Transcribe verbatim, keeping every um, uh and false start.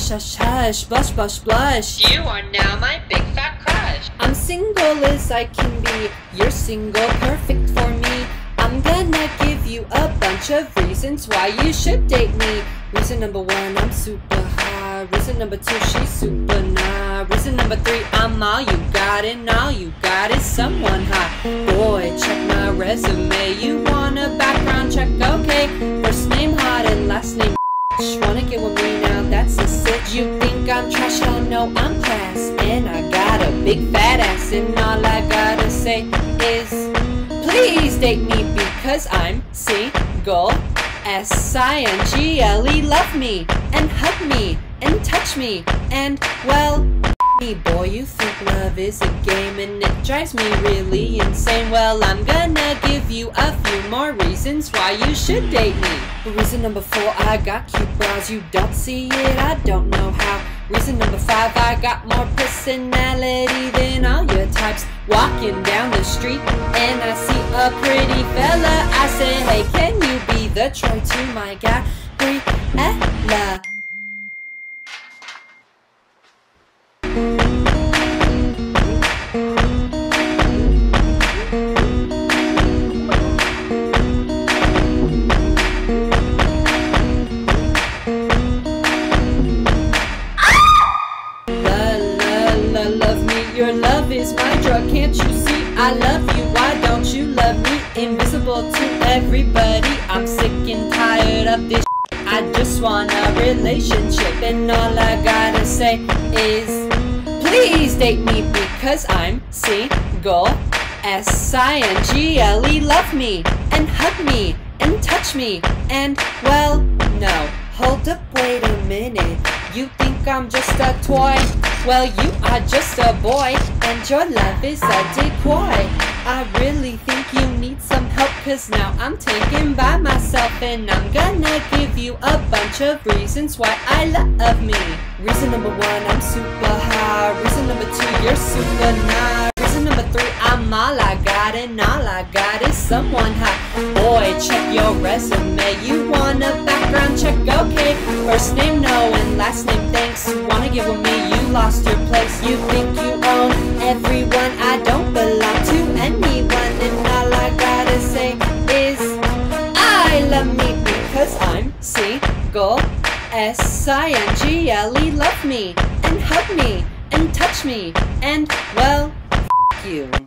Hush, hush, hush, blush, blush, blush. You are now my big fat crush. I'm single as I can be. You're single, perfect for me. I'm gonna give you a bunch of reasons why you should date me. Reason number one, I'm super high. Reason number two, she's super nah. Reason number three, I'm all you got, and all you got is someone hot. Boy, check my resume. You want a background check? Okay. First name hot and last name wanna get with me now, that's a sit. You think I'm trash? Oh no, I'm class. And I got a big fat ass. And all I gotta say is please date me because I'm single. S I N G L E, love me and hug me and touch me and, well, me. Boy, you think love is a game and it drives me really insane. Well, I'm gonna give you a few more reasons why you should date me. Reason number four, I got cute brows. You don't see it, I don't know how. Reason number five, I got more personality than all your types. Walking down the street and I see a pretty fella, I say, hey, can you be the Troy to my Gabriella? Your love is my drug, can't you see? I love you, why don't you love me? Invisible to everybody, I'm sick and tired of this shit. I just want a relationship, and all I gotta say is please date me because I'm single. S I N G L E, love me and hug me and touch me and, well, no. Hold up, wait a minute. You think I'm just a toy? Well, you are just a boy, and your love is a decoy. I really think you need some help, cause now I'm taken by myself, and I'm gonna give you a bunch of reasons why I love me. Reason number one, I'm super high. Reason number two, you're super nah. Reason number three, I'm all I got, and all I got is someone hot. Boy, check your resume. You want a background check? Okay. First name no and last name thanks. Wanna get with me? You lost your place. You think you own everyone? I don't belong to anyone, and all I gotta say is I love me because I'm single. S I N G L E, love me and hug me and touch me and, well, f*** you.